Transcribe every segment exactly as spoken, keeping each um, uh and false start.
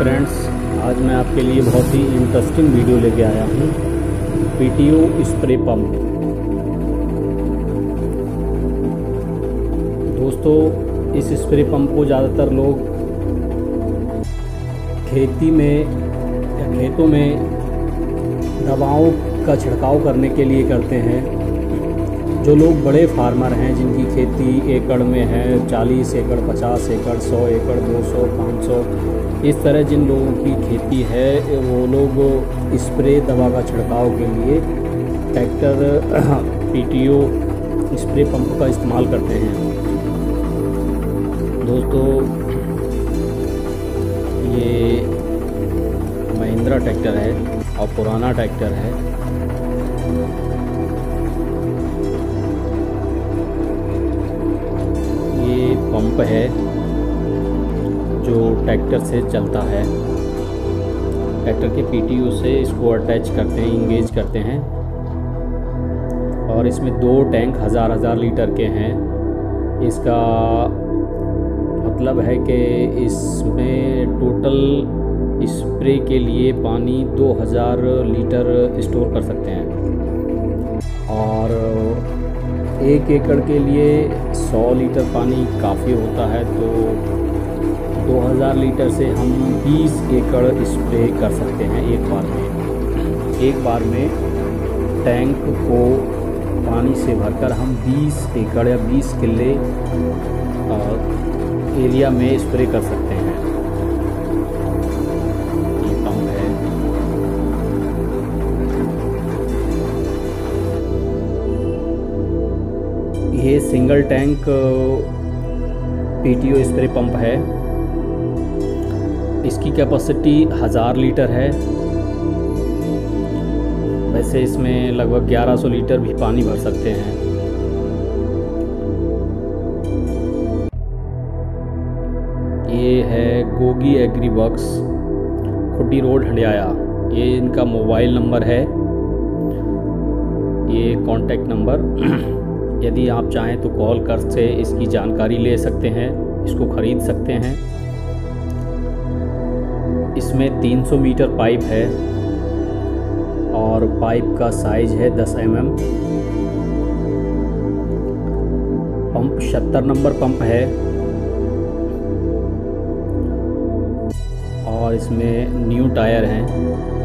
Friends, आज मैं आपके लिए बहुत ही इंटरेस्टिंग वीडियो लेके आया हूँ। PTO spray pump. दोस्तों, इस स्प्रे पंप को ज़्यादातर लोग खेती में या खेतों में दवाओं का छिड़काव करने के लिए करते हैं। जो लोग बड़े फार्मर हैं, जिनकी खेती एकड़ में है, चालीस एकड़, पचास एकड़, सौ एकड़, दो सौ, पाँच सौ, इस तरह जिन लोगों की खेती है, वो लोग स्प्रे दवा का छिड़काव के लिए ट्रैक्टर पीटीओ स्प्रे पंप का इस्तेमाल करते हैं। दोस्तों, ये महिंद्रा ट्रैक्टर है और पुराना ट्रैक्टर है। ये पंप है जो ट्रैक्टर से चलता है। ट्रैक्टर के पीटीओ से इसको अटैच करते हैं, इंगेज करते हैं, और इसमें दो टैंक हज़ार हज़ार लीटर के हैं। इसका मतलब है कि इसमें टोटल स्प्रे के लिए पानी दो हज़ार लीटर स्टोर कर सकते हैं, और एक एकड़ के लिए सौ लीटर पानी काफ़ी होता है। तो दो हज़ार लीटर से हम बीस एकड़ स्प्रे कर सकते हैं एक बार में। एक बार में टैंक को पानी से भरकर हम बीस एकड़ या बीस किले एरिया में स्प्रे कर सकते हैं। ये पंप है। ये single tank PTO spray pump है। इसकी कैपेसिटी हज़ार लीटर है। वैसे इसमें लगभग ग्यारह सौ लीटर भी पानी भर सकते हैं। ये है Gogi agri works, Khuddi road, Handiaya. ये इनका मोबाइल नंबर है, ये कॉन्टैक्ट नंबर। यदि आप चाहें तो कॉल कर से इसकी जानकारी ले सकते हैं, इसको ख़रीद सकते हैं। इसमें तीन सौ मीटर पाइप है और पाइप का साइज है दस एम एम। पंप सत्तर नंबर पंप है और इसमें न्यू टायर हैं।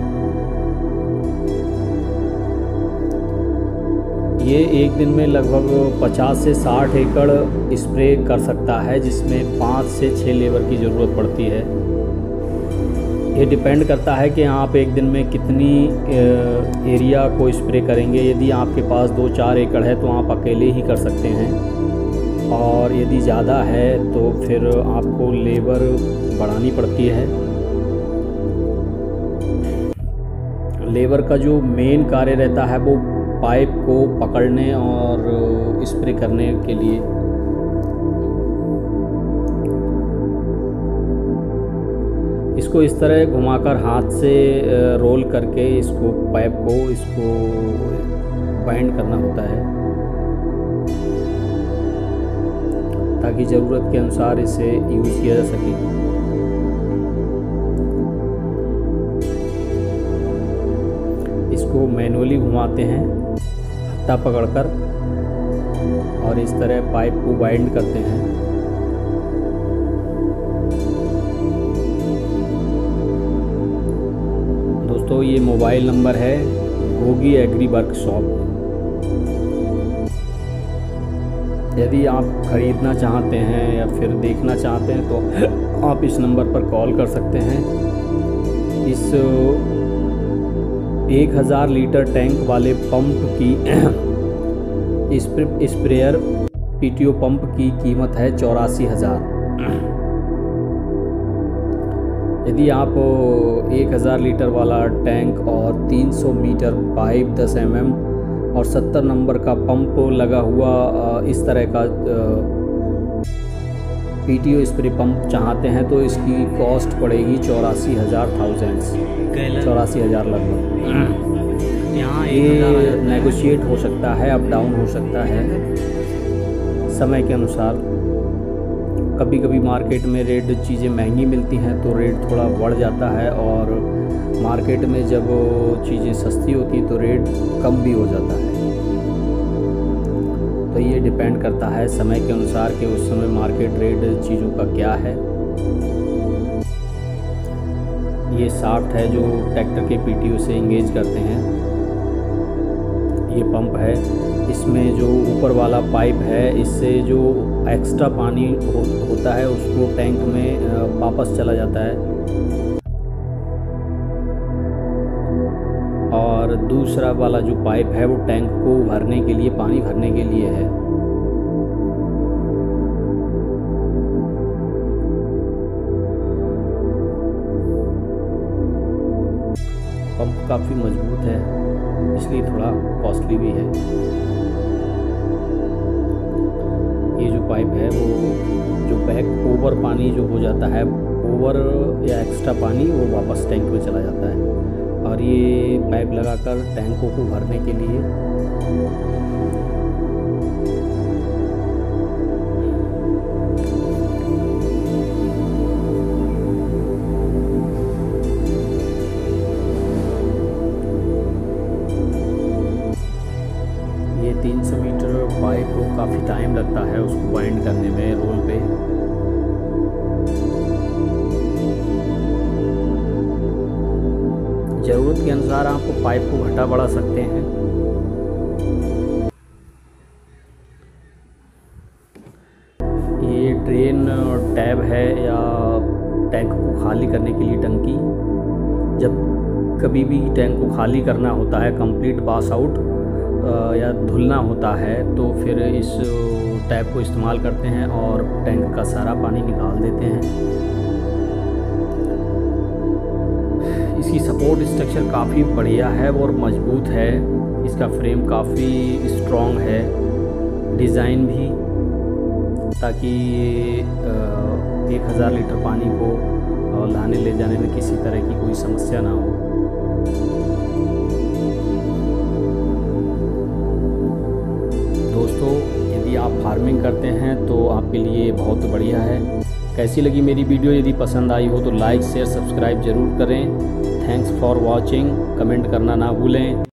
ये एक दिन में लगभग पचास से साठ एकड़ स्प्रे कर सकता है, जिसमें पाँच से छः लेबर की ज़रूरत पड़ती है। ये डिपेंड करता है कि आप एक दिन में कितनी एरिया को स्प्रे करेंगे। यदि आपके पास दो चार एकड़ है तो आप अकेले ही कर सकते हैं, और यदि ज़्यादा है तो फिर आपको लेबर बढ़ानी पड़ती है। लेबर का जो मेन कार्य रहता है वो पाइप को पकड़ने और स्प्रे करने के लिए। इसको इस तरह घुमाकर हाथ से रोल करके इसको पाइप को इसको बाइंड करना होता है, ताकि ज़रूरत के अनुसार इसे यूज़ किया जा सके। इसको मैनुअली घुमाते हैं हत्था पकड़कर, और इस तरह पाइप को बाइंड करते हैं। दोस्तों, ये मोबाइल नंबर है गोगी एग्री वर्कशॉप। यदि आप ख़रीदना चाहते हैं या फिर देखना चाहते हैं तो आप इस नंबर पर कॉल कर सकते हैं। इस एक हज़ार लीटर टैंक वाले पंप की स्प्रे स्प्रेयर पीटीओ पंप की कीमत है चौरासी हज़ार। यदि आप एक हज़ार लीटर वाला टैंक और तीन सौ मीटर पाइप दस एम एम और सत्तर नंबर का पंप लगा हुआ इस तरह का पीटीओ स्प्रे पंप चाहते हैं तो इसकी कॉस्ट पड़ेगी चौरासी हज़ार थाउजेंड्स चौरासी हज़ार लगभग। यहाँ ये नेगोशिएट हो सकता है, अप डाउन हो सकता है समय के अनुसार। कभी कभी मार्केट में रेट चीज़ें महंगी मिलती हैं तो रेट थोड़ा बढ़ जाता है, और मार्केट में जब चीज़ें सस्ती होती हैं तो रेट कम भी हो जाता है। तो ये डिपेंड करता है समय के अनुसार कि उस समय मार्केट रेट चीज़ों का क्या है। ये शाफ्ट है जो ट्रैक्टर के पीटीओ से इंगेज करते हैं। ये पंप है, इसमें जो ऊपर वाला पाइप है इससे जो एक्स्ट्रा पानी हो, होता है उसको टैंक में वापस चला जाता है, और दूसरा वाला जो पाइप है वो टैंक को भरने के लिए, पानी भरने के लिए है। पंप काफ़ी मजबूत है इसलिए थोड़ा कॉस्टली भी है। ये जो पाइप है वो जो बैक ओवर पानी जो हो जाता है, ओवर या एक्स्ट्रा पानी वो वापस टैंक में चला जाता है, और ये पाइप लगाकर टैंकों को भरने के लिए तीन सौ मीटर पाइप को काफ़ी टाइम लगता है उसको बाइंड करने में रोल पे। ज़रूरत के अनुसार आप पाइप को घटा बढ़ा सकते हैं। ये ड्रेन टैब है या टैंक को खाली करने के लिए टंकी। जब कभी भी टैंक को खाली करना होता है, कंप्लीट पास आउट या धुलना होता है, तो फिर इस टैप को इस्तेमाल करते हैं और टैंक का सारा पानी निकाल देते हैं। इसकी सपोर्ट स्ट्रक्चर काफ़ी बढ़िया है और मजबूत है। इसका फ्रेम काफ़ी स्ट्रॉन्ग है, डिज़ाइन भी, ताकि एक हज़ार लीटर पानी को लाने ले जाने में किसी तरह की कोई समस्या ना हो। दोस्तों, यदि आप फार्मिंग करते हैं तो आपके लिए बहुत बढ़िया है। कैसी लगी मेरी वीडियो? यदि पसंद आई हो तो लाइक शेयर सब्सक्राइब ज़रूर करें। Thanks for watching. कमेंट करना ना भूलें।